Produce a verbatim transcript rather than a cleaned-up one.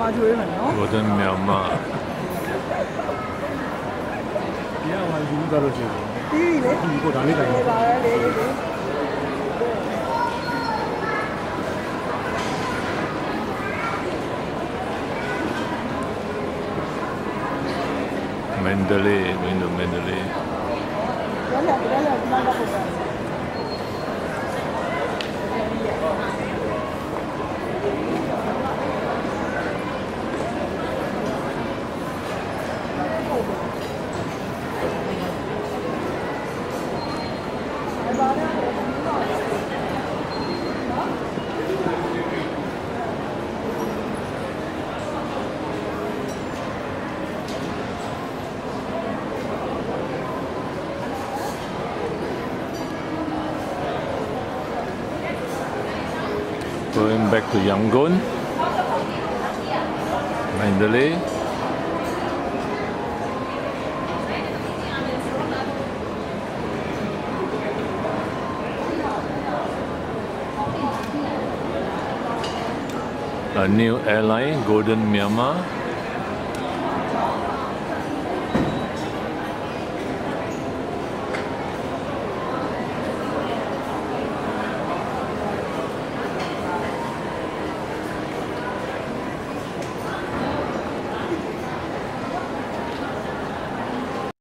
မြန်မာကျွေးမယ်နော် Golden Myanmar ဒီကမှယူသွားလို့ရှိတယ်ပြီးပြီလေဒီကိုဒါလေးတိုင်ပါပဲလေလေ Mandalay going to Mandalay ရရရရဒီမှာတော့ပုံစံ going back to Yangon Mandalay a new airline Golden Myanmar